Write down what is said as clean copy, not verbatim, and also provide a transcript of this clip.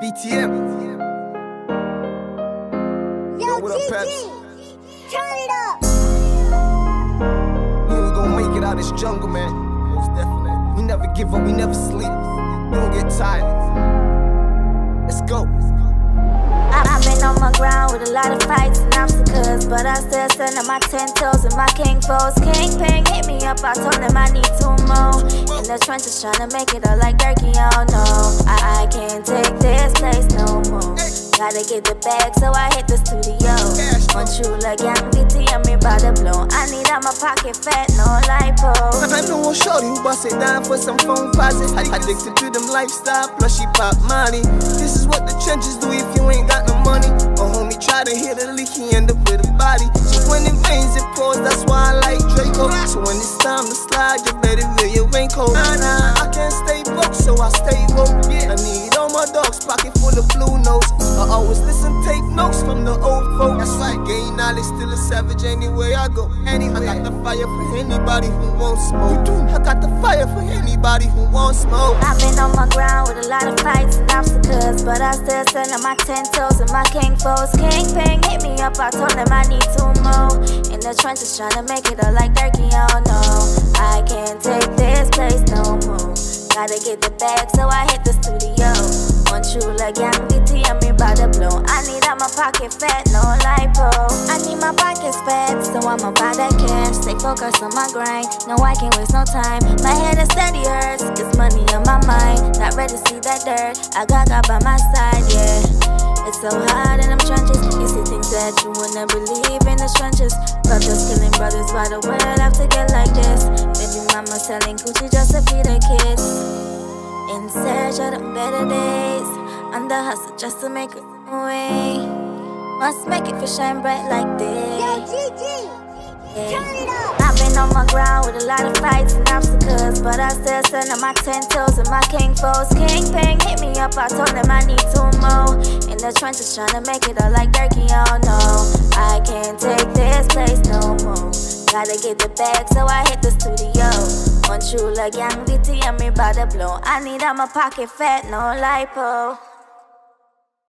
BTM. Yo, what up, GG, Peps? turn it up. Yeah, we gon' make it out this jungle, man. Most definitely. We never give up, we never sleep. We don't get tired. Let's go. I've been on my ground with a lot of fights and obstacles, but I still stand on my 10 toes and my king foes. Kingpin hit me up, I told him I need 2 more. In the trenches trying to make it all like Durkee, oh no. I can't take this place no more. Gotta get the bag, so I hit the studio. One true like young BT, I'm here by the blow. I need out my pocket fat, no lipo. I know a shorty who bust it down for some phone posits. Addicted to them lifestyle, plus she pop money. This is what the trenches do if you ain't got no money. A homie try to hit a leak, he end up with a body. So when it rains, it pours, that's why I like Draco. So when it's time to slide, you better wear your raincoat. Nah, I can't stay broke, so I stay woke. I need all my dogs, pocket full of blue notes. I always listen, take notes from the old folks. That's right, gain knowledge, still a savage anywhere I go. I got the fire for anybody who wants smoke. I got the fire for anybody who wants smoke. I've been on my ground with a lot of fights and obstacles, but I still stand on my 10 toes and my king foes. Kingpin hit me up, I told him I need 2 more. In the trenches trying to make it all like Durkee, oh no. I can't take this place no more. Gotta get the bag, so I hit the studio. One true like young BT, I'm here by the blow. I need out my pocket fat, no lipo. I need my pockets fat, so I'ma buy that cash. Stay focused on my grind, no I can't waste no time. My head is steady hurts, it's money on my mind. Not ready to see that dirt, I got God by my side, yeah. It's so hard in them trenches. You see things that you would never believe in the trenches. Brothers killing brothers, why the world have to get like this? Baby mama selling Gucci just to feed her kids. In search of them better days, on the hustle just to make a way. Must make it for shine bright like this. Yo, GG, turn it up. I've been on my ground with a lot of fights and obstacles, but I still stand on my 10 toes and my king foes. Kingpin hit me up, I told him I need 2 more. In the trenches trying to make it all like Durkee, oh no. I can't take this place no more. Gotta get the bag, so I hit the studio. One true like young BT, I'm here by the blow. I need out my pocket fat, no lipo.